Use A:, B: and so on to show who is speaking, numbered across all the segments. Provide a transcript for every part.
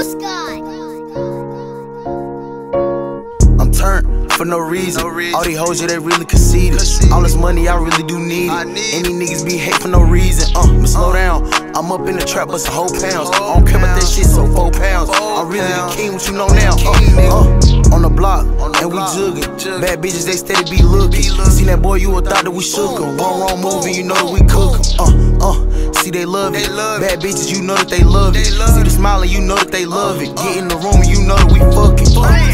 A: I'm turned for no reason. All these hoes, yeah, they really conceited. All this money, I really do need it. Any niggas be hate for no reason. But slow down. I'm up in the trap, bustin' whole pounds. I don't care about that shit, so 4 pounds. I'm really the king, what you know now. On the block, and we juggin'. Bad bitches, they steady be looking. See that boy, you would thought that we shook 'em. One wrong move, and you know that we cook 'em. See, they love it. Bad bitches, you know that they love it. See the smile, and you know that they love it. Get in the room, and you know that we fucking.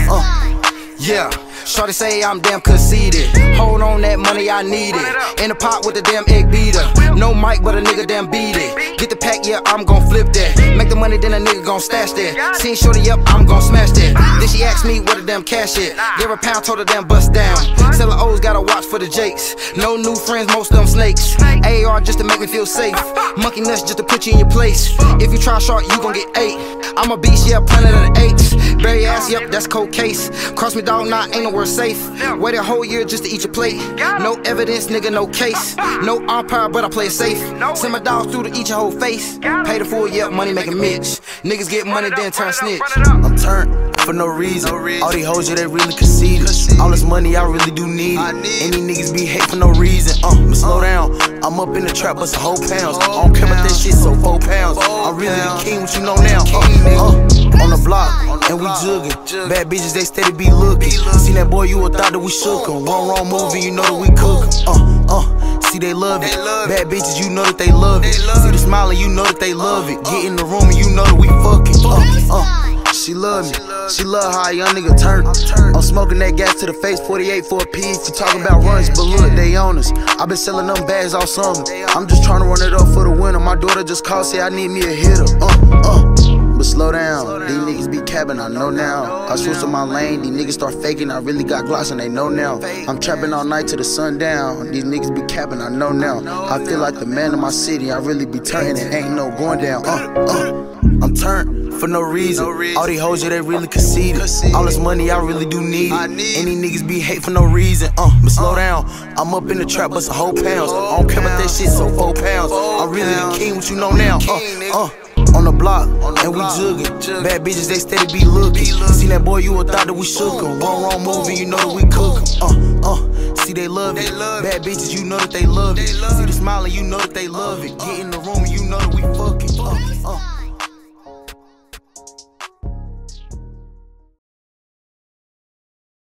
A: Yeah. Shorty say I'm damn conceited. Hold on, that money, I need it. In the pot with the damn egg beater. No mic, but a nigga damn beat it. Get the pack, yeah, I'm gon' flip that. Make the money, then a nigga gon' stash that. Seen shorty up, I'm gon' smash that. Then she asked me where the damn cash is. Give her a pound, told her damn bust down. Sellin' O's, gotta watch for the jakes. No new friends, most of them snakes. AR just to make me feel safe. Monkey nuts just to put you in your place. If you try short, you gon' get 8. I'm a beast, yeah, planet of the apes. Bury ass, yep, that's cold case. Cross me dog, nah, ain't nowhere safe. Waited a whole year just to eat your plate. No evidence, nigga, no case. No umpire, but I play it safe. Send my dogs through to eat your whole face. Pay the full, yep, money make a Mitch. Niggas get money, then turn snitch. I'm turned for no reason. All these hoes, yeah, they really conceited. All this money, I really do need it. Any niggas be hate for no reason. But slow down. I'm up in the trap, bustin' whole pounds. I don't care about that shit, so 4 pounds. I'm really the king, what you know now. On the block, and we juggin'. Bad bitches, they steady be looking. See that boy, you would thought that we shook 'em. One wrong move, and you know that we cook 'em. See, they love it. Bad bitches, you know that they love it. See the smile, and you know that they love it. Get in the room, and you know that we fucking. She love me. She love how a young nigga turn. I'm smoking that gas to the face, 48 for a piece. You talking about runs, but look, they on us. I been selling them bags all summer. I'm just trying to run it up for the winter. My daughter just called, say I need me a hitter. But slow down, these niggas be capping, I know now. I switch to my lane, these niggas start faking. I really got gloss and they know now. I'm trapping all night to the sundown. These niggas be capping, I know now. I feel like the man of my city, I really be turning, it ain't no going down. I'm turned for no reason. All these hoes, yeah, they really conceited. All this money, I really do need it. Any niggas be hate for no reason. But slow down, I'm up in the trap, bustin' whole pounds. I don't care about that shit, so 4 pounds. I'm really the king, what you know now. On the block, and we juggin'. Bad bitches, they steady be looking. See that boy, you would thought that we shook 'em. One wrong move, and you know that we cook 'em. See, they love it. Bad bitches, you know that they love it. See the smile, and you know that they love it. Get in the room, and you know that we